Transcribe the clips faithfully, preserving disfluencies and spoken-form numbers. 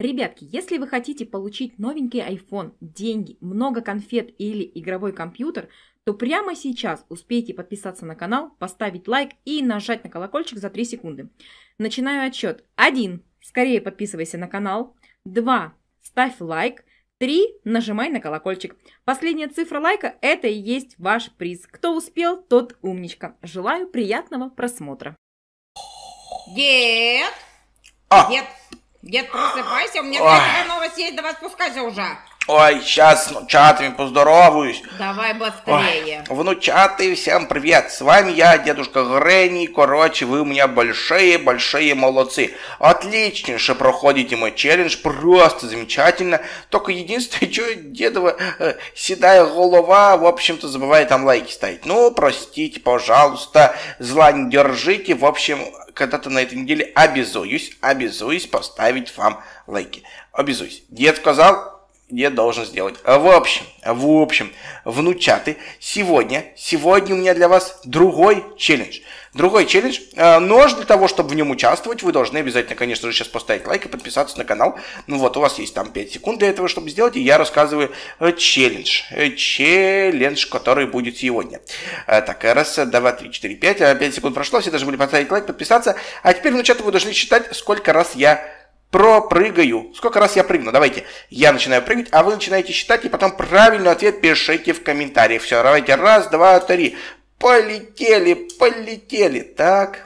Ребятки, если вы хотите получить новенький iPhone, деньги, много конфет или игровой компьютер, то прямо сейчас успейте подписаться на канал, поставить лайк и нажать на колокольчик за три секунды. Начинаю отсчет. один. Скорее подписывайся на канал. два. Ставь лайк. три. Нажимай на колокольчик. Последняя цифра лайка – это и есть ваш приз. Кто успел, тот умничка. Желаю приятного просмотра. Дед! А. Дед! Дед, просыпайся, у меня для тебя новость есть, давай спускайся уже. Ой, сейчас с внучатами поздороваюсь. Давай быстрее. Ой, внучаты, всем привет. С вами я, дедушка Гренни. Короче, вы у меня большие-большие молодцы. Отличнейше проходите мой челлендж, просто замечательно. Только единственное, что дедова э, седая голова, в общем-то, забывает там лайки ставить. Ну, простите, пожалуйста, зла не держите. В общем, когда-то на этой неделе обязуюсь, обязуюсь поставить вам лайки. Обязуюсь. Дед сказал... Дед должен сделать. В общем, в общем, внучаты, сегодня, сегодня у меня для вас другой челлендж. Другой челлендж, но для того, чтобы в нем участвовать, вы должны обязательно, конечно же, сейчас поставить лайк и подписаться на канал. Ну вот, у вас есть там пять секунд для этого, чтобы сделать, и я рассказываю челлендж. Челлендж, который будет сегодня. Так, раз, два, три, четыре, пять. пять секунд прошло, все должны были поставить лайк, подписаться. А теперь, внучаты, вы должны считать, сколько раз я... пропрыгаю. Сколько раз я прыгну? Давайте. Я начинаю прыгать, а вы начинаете считать, и потом правильный ответ пишите в комментариях. Все, давайте. Раз, два, три. Полетели, полетели. Так,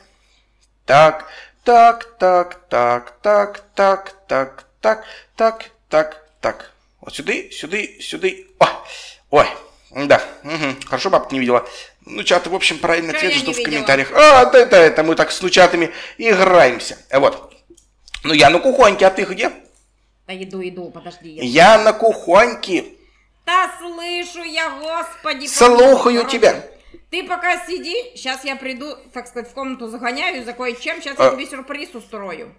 так, так, так, так, так, так, так, так, так, так, так. Вот сюда, сюда, сюда. Ой, ой, да. Угу. Хорошо, бабка не видела. Ну, чаты, в общем, правильный ответ жду в комментариях. А, да, это, это мы так с внучатами играемся. Вот. Ну, я на кухоньке, а ты где? Да иду, иду, подожди. Я, я на кухоньке. Да слышу я, господи. Слухаю помни, тебя. Ты пока сиди, сейчас я приду, так сказать, в комнату загоняю за кое-чем, сейчас а... я тебе сюрприз устрою.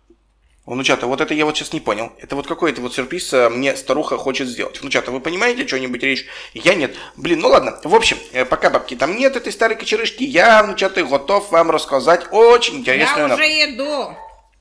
Внучата, вот это я вот сейчас не понял. Это вот какой-то вот сюрприз мне старуха хочет сделать. Внучата, вы понимаете, что-нибудь речь? Я нет. Блин, ну ладно. В общем, пока бабки там нет, этой старой кочерышки, я, внучата, готов вам рассказать очень интересную... Я уже иду.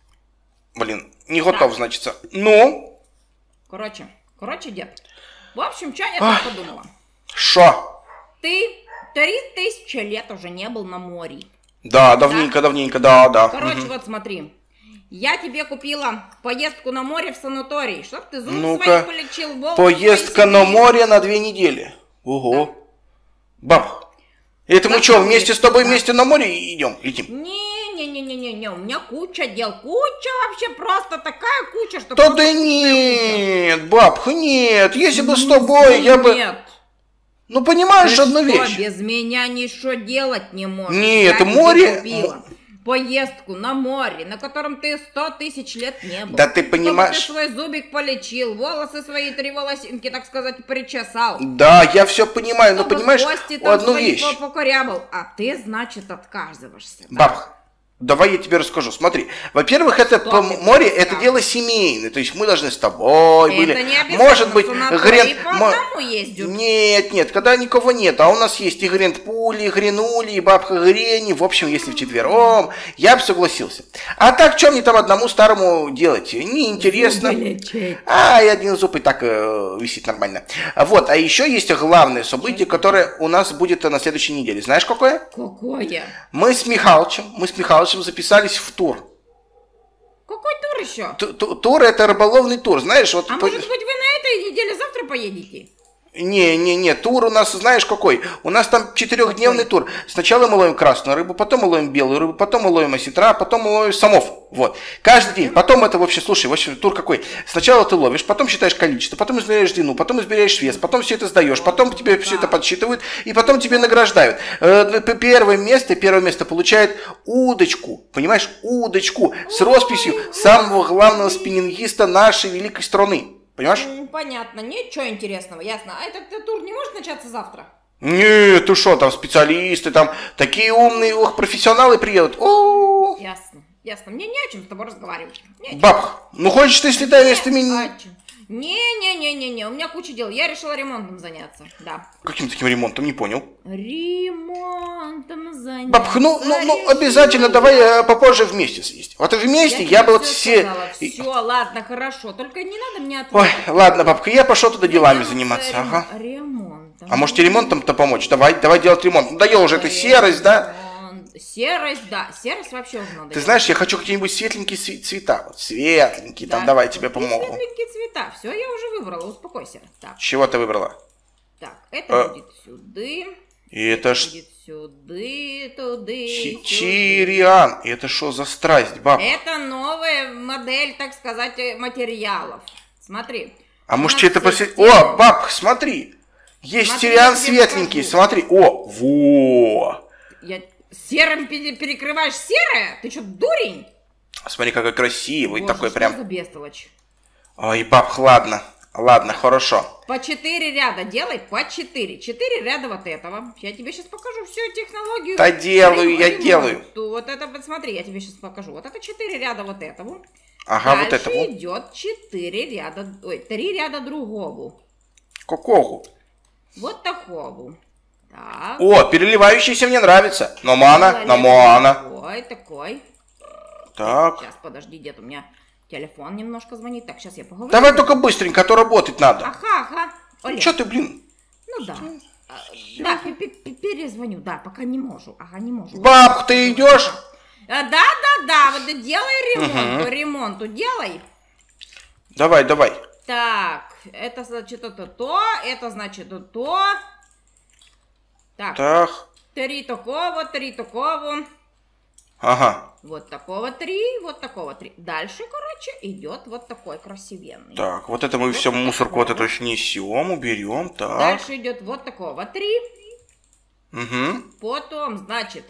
Блин, не готов, да. Значится. Ну? Короче, короче, дед. В общем, что я так подумала? Шо? Ты три тысячи лет уже не был на море. Да, давненько, да? давненько, да, да. Короче, угу. Вот смотри. Я тебе купила поездку на море в санаторий, чтоб ты зуб ну свои полечил, волосы поездка на море на две недели. Ого. Да. Баб, это как мы что, вместе с тобой да. вместе на море идем, летим? Не-не-не-не-не, у меня куча дел, куча вообще, просто такая куча, что... Да да нет, бабка, нет, если бы с тобой я бы... Нет. Ну, понимаешь ты одну что, вещь? Без меня ничего делать не можешь. Нет, я море... Купила поездку на море, на котором ты сто тысяч лет не был. Да ты понимаешь... Чтобы ты свой зубик полечил, волосы свои три волосинки, так сказать, причесал. Да, я все понимаю, но понимаешь, одну вещь. Покорябал, а ты, значит, отказываешься. Бабка. Давай я тебе расскажу. Смотри, во-первых, это по море, это дело семейное. То есть мы должны с тобой были. Это не обязательно. Может быть, Грент... по одному ездят. Нет, нет, когда никого нет. А у нас есть и Грент Пули, и Гренули, и бабка Грени. В общем, если вчетвером, я бы согласился. А так, что мне там одному старому делать? Неинтересно. А, и один зуб и так э, висит нормально. Вот, а еще есть главное событие, которое у нас будет на следующей неделе. Знаешь, какое? Какое? Мы с Михалычем, мы с Михалычем записались в тур. Какой тур еще? Т -т Тур это рыболовный тур, знаешь, вот. А по... может быть вы на этой неделе завтра поедете? Не, не, не, тур у нас, знаешь, какой? У нас там четырехдневный тур. Сначала мы ловим красную рыбу, потом мы ловим белую рыбу, потом мы ловим осетра, потом мы ловим самов. Вот. Каждый день. Потом это вообще, слушай, вообще тур какой? Сначала ты ловишь, потом считаешь количество, потом измеряешь длину, потом измеряешь вес, потом все это сдаешь, потом тебе все это подсчитывают, и потом тебе награждают. Первое место, первое место получает удочку, понимаешь, удочку с росписью самого главного спиннингиста нашей великой страны. Понимаешь? Понятно, ничего интересного, ясно. А этот, этот тур не может начаться завтра? Нет, ты что, там специалисты, там такие умные, ох, профессионалы приедут. О -о -о. Ясно, ясно. Мне не о чем с тобой разговаривать. Бабка, ну хочешь ты слетай вместо меня? Не-не-не-не-не, у меня куча дел. Я решила ремонтом заняться, да. Каким таким ремонтом, не понял. Ремонтом заняться. Бабка, ну, ну, ну обязательно давай э, попозже вместе съесть. Вот вместе я, я бы вот все... Все, ладно, хорошо, только не надо мне Ой, отвлекать. ладно, бабка, я пошел туда делами заниматься, рем... ага. Ремонтом. А может и ремонтом-то помочь? Давай, давай делать ремонт. Надоела уже эта серость, да? Серость, да, серость вообще уже надо. Ты знаешь, я хочу какие-нибудь светленькие цвета. Вот светленькие, да, там, давай тебе помогу. Светленькие цвета, все, я уже выбрала, успокойся. Так. Чего ты выбрала? Так, это а... будет сюда. И это ж... Будет сюда, туда, Чичириан. И это что за страсть, баб? Это новая модель, так сказать, материалов. Смотри. А может это после... О, баб, смотри. Есть тириан светленький, смотри. О, во. Я... Серым перекрываешь серое? Ты что, дурень? Смотри, какой красивый. Боже, такой что прям. За бестолочь? Ой, баб, ладно. Ладно, хорошо. По четыре ряда делай, по четыре. Четыре ряда вот этого. Я тебе сейчас покажу всю технологию. Да делаю, я делаю. Вот это, посмотри, я тебе сейчас покажу. Вот это четыре ряда вот этого. Ага, дальше вот это вот. идет четыре ряда, ой, три ряда другого. Какого? Вот такого. Так. О, переливающийся мне нравится. Но мана, но мана. Такой, такой. Так. Сейчас, подожди, где-то у меня телефон немножко звонит. Так, сейчас я поговорю. Давай только быстренько, а то работать надо. Ага, ага. Ну, что ты, блин? Ну да. Да, перезвоню, да, пока не могу. Ага, не могу. Баб, ты идешь? Да, да, да, вот делай ремонт, ремонту делай. Давай, давай. Так, это значит это то, это значит то. Так, так. Три такого, три такого. Ага. Вот такого три, вот такого три. Дальше, короче, идет вот такой красивенный. Так, вот это мы вот все мусорку вот эту снесем, уберем, так. Дальше идет вот такого три. Угу. Потом, значит,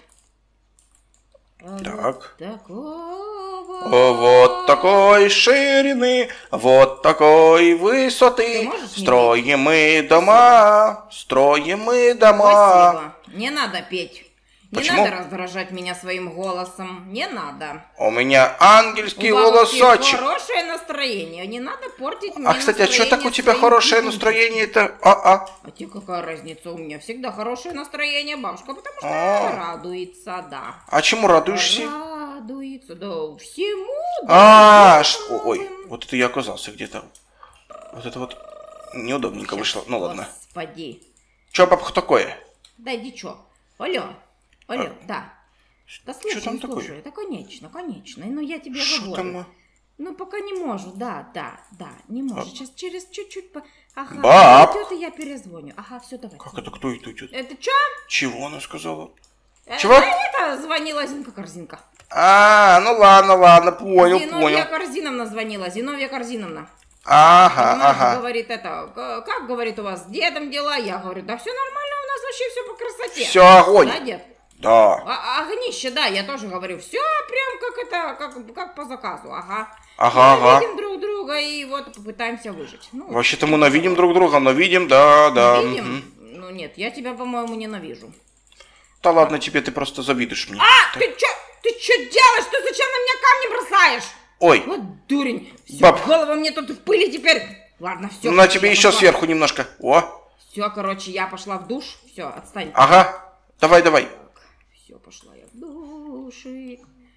так. Вот такого. Вот такой ширины, вот такой высоты. Строим мы дома, строим мы дома. Спасибо. Не надо петь. Не Почему? надо раздражать меня своим голосом. Не надо. У меня ангельский голосочек. Хорошее настроение. Не надо портить мне А, кстати, а что так у тебя хорошее настроение-то? А-а. А тебе какая разница? У меня всегда хорошее настроение, бабушка, потому что она радуется, да. А чему радуешься? Радуется, да, всему. А, ой, вот это я оказался где-то. Вот это вот неудобненько вышло. Ну ладно. Господи. Че, бабка, такое? Да иди чё. Алло. Алло, а, да. Да слушай, там слушай, такое? это конечно, конечно. Но я тебе Шо говорю. Там? Ну, пока не можу, да, да, да, не можу. А... Сейчас через чуть-чуть... По... Ага, Баб! идет, и я перезвоню. Ага, все, давай. Как это, кто это идет? Это чё? Чего она сказала? Э, Чего? Это звонила Зинка-Корзинка. А, ну ладно, ладно, понял, Зиновья понял. Корзиновна звонила, Зиновья Корзиновна. Ага, Понимаешь, ага. Говорит это, как, говорит, у вас с дедом дела? Я говорю, да все нормально, у нас вообще все по красоте. Все огонь. Да, дед? Да. А, огнище, да, я тоже говорю, все прям как это, как, как по заказу, ага. Ага, мы ага. видим друг друга и вот попытаемся выжить. Ну, вообще-то мы навидим друг друга, но видим, да, да. Видим? Угу. Ну нет, я тебя, по-моему, ненавижу. Да ладно тебе, ты просто завидуешь мне. А, так. ты чё, ты чё делаешь? Ты зачем на меня камни бросаешь? Ой. Вот дурень. Всё, Баб. голова мне тут в пыли теперь. Ладно, все. На тебе еще пошла. Сверху немножко. О. Все, короче, я пошла в душ. Все, отстань. Ага. Давай, давай. Все, пошла я в душик.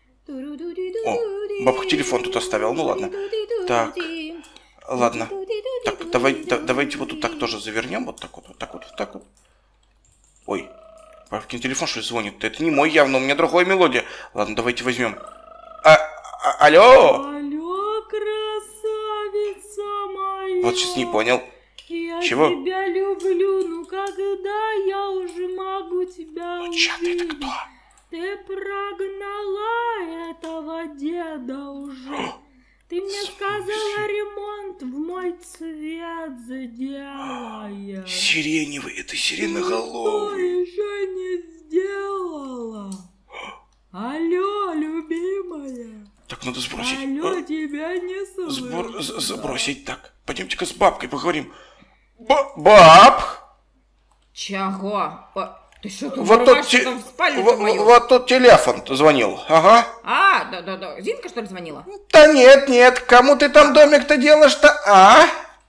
О, бабка телефон тут оставил. Ну ладно. Так. Ладно. Так, давай, да, давайте вот тут так тоже завернем. Вот так вот, вот так вот, вот так вот. Ой. Бабкин телефон что ли звонит? Это не мой явно, у меня другая мелодия. Ладно, давайте возьмем. А, а, алло. Алло, красавица моя. Вот сейчас не понял. Я Чего? тебя люблю, ну когда я уже могу тебя ну, увидеть? Чат, это кто? Ты прогнала этого деда уже. Ты мне сказала, ремонт в мой цвет сделаешь. Сиреневый, это сиреноголовый. Что еще не сделала? Алло, любимая. Так, надо сбросить. Алло, а? тебя не слышу. Сбор... Забросить так. Пойдемте-ка с бабкой поговорим. Б баб! Чего? Ты что тут вот тот, те... в спальню вот, мою? вот тот телефон звонил, ага. А, да-да-да, Зинка что ли звонила? Да нет, нет, кому ты там домик-то делаешь-то, а?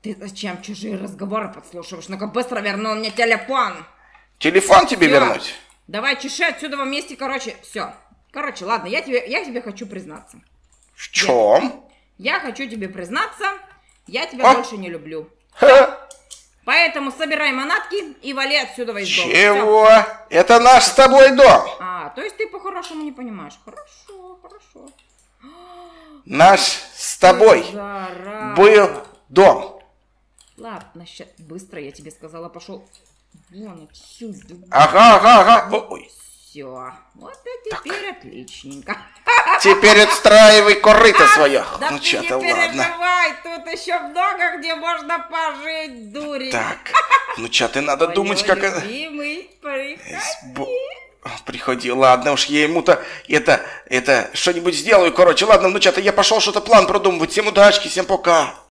Ты зачем чужие разговоры подслушиваешь? Ну-ка быстро вернул мне телефон. Телефон тебе Всё. вернуть? Давай, чеши отсюда вместе, короче, все. Короче, ладно, я тебе, я тебе хочу признаться. В чем? Я хочу тебе признаться, я тебя А? больше не люблю. Ха. Поэтому собирай манатки и вали отсюда из дома. Чего? Всё. Это наш с тобой дом. А, то есть ты по-хорошему не понимаешь. Хорошо, хорошо. Наш с тобой Зараза. был дом. Ладно, ща... быстро я тебе сказала, пошел. Вон отсюда. Ага, ага, ага. Ой. Все. Вот и теперь отличненько. Теперь отстраивай корыто свое. Да Ну ты что не то ладно. переживай, тут еще много где можно пожить, дури. Так, ну что ты надо Ой, думать, ой, как... это- любимый, приходи. Бо- Приходи, ладно уж, я ему-то это, это, что-нибудь сделаю, короче, ладно, ну что-то я пошел что-то план продумывать. Всем удачки, всем пока.